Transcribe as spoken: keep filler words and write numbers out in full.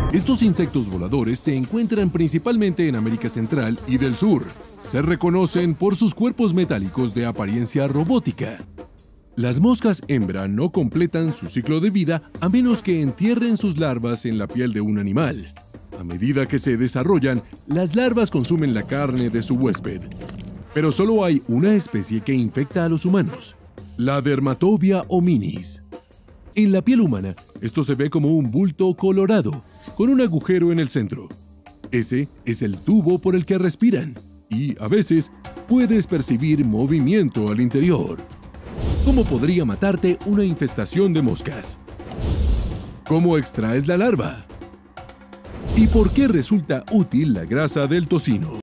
Estos insectos voladores se encuentran principalmente en América Central y del Sur. Se reconocen por sus cuerpos metálicos de apariencia robótica. Las moscas hembra no completan su ciclo de vida a menos que entierren sus larvas en la piel de un animal. A medida que se desarrollan, las larvas consumen la carne de su huésped. Pero solo hay una especie que infecta a los humanos, la Dermatobia hominis. En la piel humana, esto se ve como un bulto colorado, con un agujero en el centro. Ese es el tubo por el que respiran, y a veces puedes percibir movimiento al interior. ¿Cómo podría matarte una infestación de moscas? ¿Cómo extraes la larva? ¿Y por qué resulta útil la grasa del tocino?